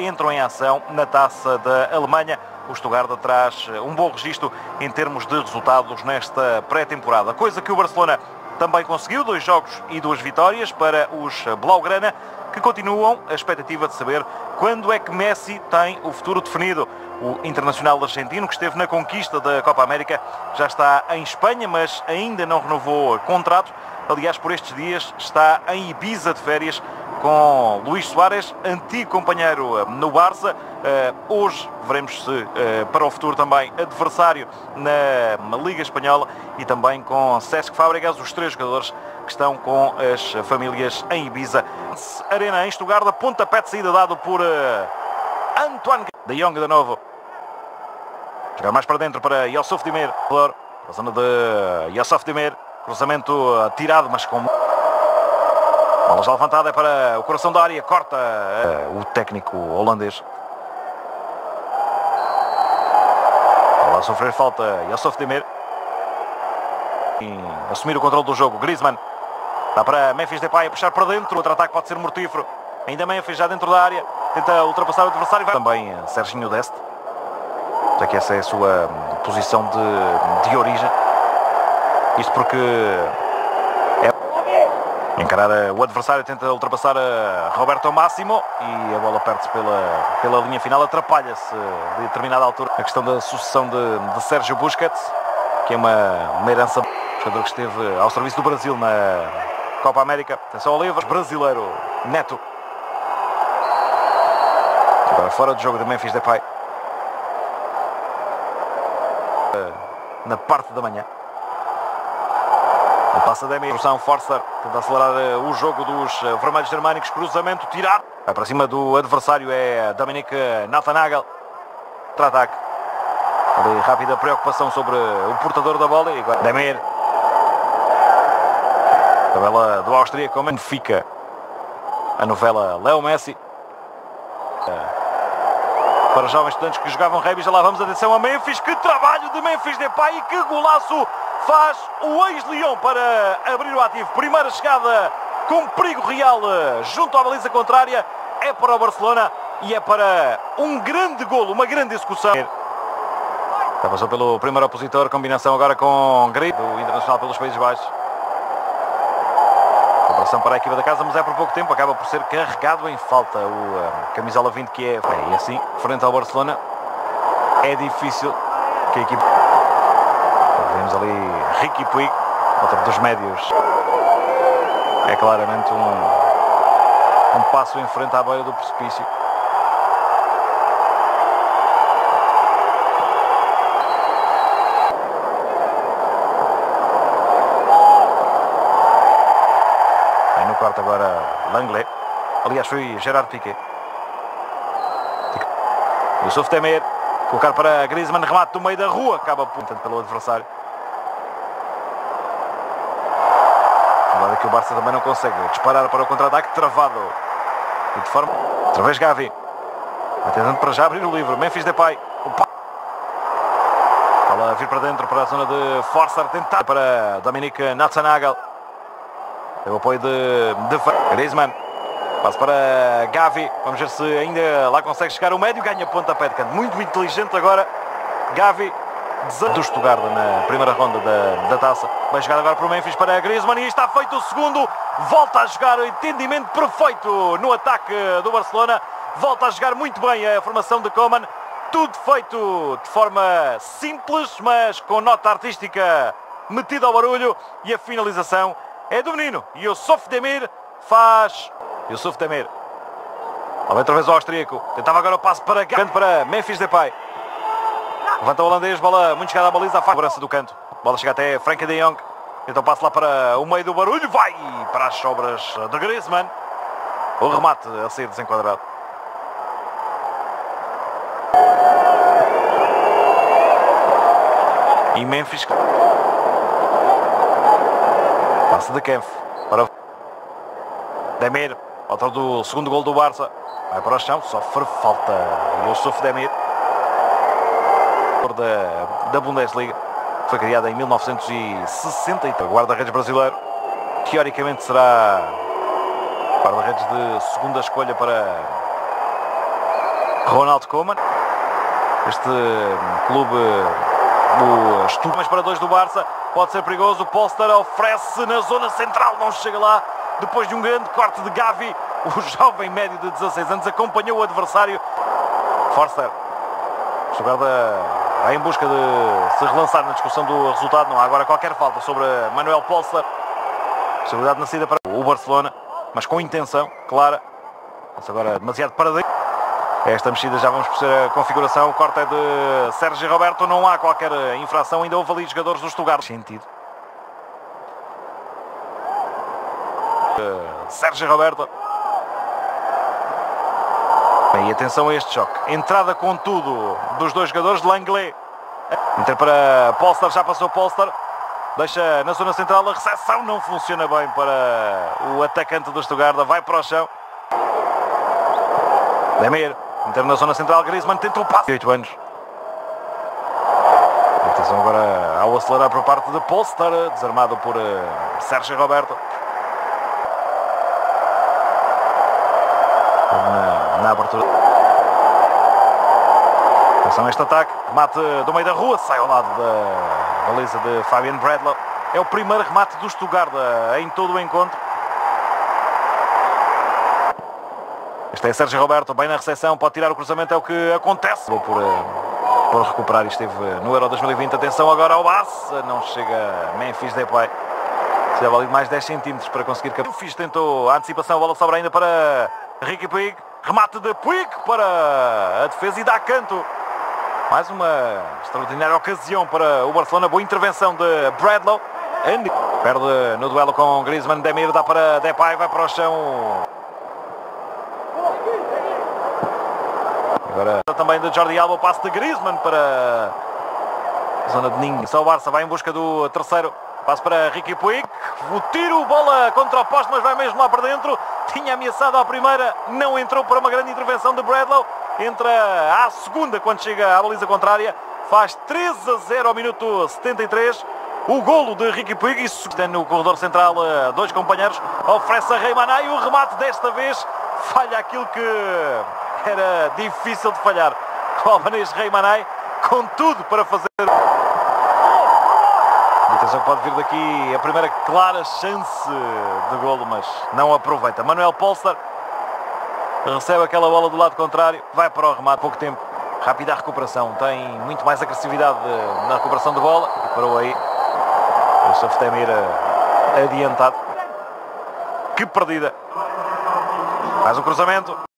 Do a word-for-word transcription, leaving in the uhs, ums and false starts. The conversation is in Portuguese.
entram em ação na Taça da Alemanha. O Stuttgart traz um bom registro em termos de resultados nesta pré-temporada, coisa que o Barcelona também conseguiu, dois jogos e duas vitórias para os Blaugrana, que continuam a expectativa de saber quando é que Messi tem o futuro definido. O internacional argentino, que esteve na conquista da Copa América, já está em Espanha, mas ainda não renovou contrato. Aliás, por estes dias está em Ibiza de férias com Luís Soares, antigo companheiro no Barça. Uh, hoje veremos se uh, para o futuro também adversário na Liga Espanhola, e também com Cesc Fábregas, os três jogadores que estão com as famílias em Ibiza. Arena em Stuttgart, pontapé de saída dado por uh, Antoine de Jong de novo. Jogar mais para dentro para Youssouf Demir. A zona de Youssouf Demir. Cruzamento uh, tirado, mas com... Bola já levantada, é para o coração da área. Corta uh, o técnico holandês. Bola a sofrer falta Youssouf Demir. E assumir o controle do jogo. Griezmann. Dá para Memphis Depay a puxar para dentro. Outro ataque pode ser mortífero. Ainda Memphis já dentro da área. Tenta ultrapassar o adversário. Também uh, Serginho Dest. Já que essa é a sua um, posição de, de origem. Isto porque é encarar o adversário, tenta ultrapassar a Roberto Máximo e a bola perde-se pela, pela linha final. Atrapalha-se de determinada altura a questão da sucessão de, de Sérgio Busquets, que é uma, uma herança, jogador que esteve ao serviço do Brasil na Copa América. Atenção ao Olivas, brasileiro neto. Agora fora do jogo de Memphis Depay. Na parte da manhã. Passa Demir, São Forster, tenta acelerar uh, o jogo dos uh, vermelhos germânicos, cruzamento tirado. Vai para cima do adversário, é Dominique Nathanael. Contra-ataque. Ali, rápida preocupação sobre uh, o portador da bola. E agora Demir. Tabela do austríaco, como fica a novela Leo Messi. Uh, para jovens estudantes que jogavam rugby, já lá vamos, atenção a Memphis. Que trabalho de Memphis Depay e que golaço faz o ex-Lyon para abrir o ativo. Primeira chegada com perigo real junto à baliza contrária. É para o Barcelona e é para um grande golo, uma grande execução. Já passou pelo primeiro opositor, combinação agora com Grito, do Internacional pelos Países Baixos. Operação para a equipa da casa, mas é por pouco tempo, acaba por ser carregado em falta o um, camisola vinte, que é... E assim, frente ao Barcelona, é difícil que a equipa... Vemos ali Riqui Puig, outro dos médios. É claramente um, um passo em frente à beira do precipício. Aí no quarto agora Langley. Aliás, foi Gerard Piqué. Youssouf Demir. Colocar para Griezmann, remate do meio da rua. Acaba apontando pelo adversário. Agora que o Barça também não consegue disparar para o contra-ataque, travado. E de forma... Outra vez Gavi. Vai tentando para já abrir o livro. Memphis Depay. Bola a vir para dentro para a zona de Forster. Tentar para Dominique Nathanael. Tem o apoio de, de Griezmann. Passo para Gavi. Vamos ver se ainda lá consegue chegar o médio. Ganha pontapé de canto. Muito, muito inteligente agora. Gavi. Do Stuttgart na primeira ronda da, da taça. Vai jogar agora para o Memphis, para Griezmann. E está feito o segundo. Volta a jogar. O entendimento perfeito no ataque do Barcelona. Volta a jogar muito bem a formação de Koeman. Tudo feito de forma simples, mas com nota artística metida ao barulho. E a finalização é do menino. Youssouf Demir faz... Youssouf Demir. Lá outra vez o austríaco. Tentava agora o passo para canto para Memphis Depay. Levanta o holandês, bola muito chegada à baliza, a cobrança do canto. Bola chega até Frenkie de Jong. Então passo lá para o meio do barulho. Vai para as sobras de Griezmann. O remate a ser desenquadrado. E Memphis. Passe de Kempf para Demir. Autor do segundo gol do Barça. Vai para o chão, sofre falta. Youssouf Demir. Da, da Bundesliga. Foi criada em mil novecentos e sessenta. O guarda-redes brasileiro. Teoricamente será guarda-redes de segunda escolha para Ronald Koeman. Este clube, o Stuttgart, mas para dois do Barça, pode ser perigoso. O Polster oferece na zona central, não chega lá. Depois de um grande corte de Gavi, o jovem médio de dezasseis anos acompanhou o adversário. Forster. Jogada em busca de se relançar na discussão do resultado. Não há agora qualquer falta sobre Manuel Polster. Possibilidade na saída para o Barcelona, mas com intenção clara. Mas agora demasiado paradigma. Esta mexida já vamos perceber a configuração. O corte é de Sérgio Roberto. Não há qualquer infração. Ainda houve ali jogadores do Stuttgart. Sentido. Sérgio Roberto. Bem, e atenção a este choque. Entrada com tudo dos dois jogadores. Langley. Entra para Polster. Já passou Polster. Deixa na zona central. A recepção não funciona bem para o atacante do Stuttgart. Vai para o chão. Demir. Entra na zona central. Griezmann tenta o passe. oito anos. Atenção agora ao acelerar por parte de Polster. Desarmado por uh, Sérgio Roberto. Na, na abertura. Atenção a este ataque. Remate do meio da rua. Sai ao lado da baliza de Fabian Bradlow. É o primeiro remate do Stuttgart em todo o encontro. Este é Sérgio Roberto, bem na recepção, pode tirar o cruzamento, é o que acontece. Vou por, por recuperar, esteve no Euro dois mil e vinte. Atenção agora ao Bass, não chega Memphis Depay. Precisava ali de mais dez centímetros para conseguir. Memphis tentou a antecipação, a bola sobra ainda para Riqui Puig. Remate de Puig para a defesa e dá canto. Mais uma extraordinária ocasião para o Barcelona. Boa intervenção de Bradlow. Andy perde no duelo com Griezmann. Demir dá para Depay, vai para o chão. Agora também de Jordi Alba, o passe de Griezmann para a zona de ninho. Só o Barça vai em busca do terceiro. Passe para Riqui Puig. O tiro, bola contra o poste, mas vai mesmo lá para dentro. Tinha ameaçado à primeira, não entrou para uma grande intervenção de Bradlow. Entra à segunda quando chega à baliza contrária. Faz três a zero ao minuto setenta e três. O golo de Riqui Puig. Isso está no corredor central, dois companheiros. Oferece a Reimann e o remate desta vez falha aquilo que era difícil de falhar. O albanês Reimann com tudo para fazer. Atenção que pode vir daqui a primeira clara chance de golo, mas não aproveita. Manuel Polster recebe aquela bola do lado contrário, vai para o remate, pouco tempo, rápida a recuperação, tem muito mais agressividade na recuperação de bola e parou aí. O Softemir adiantado. Que perdida. Faz o cruzamento.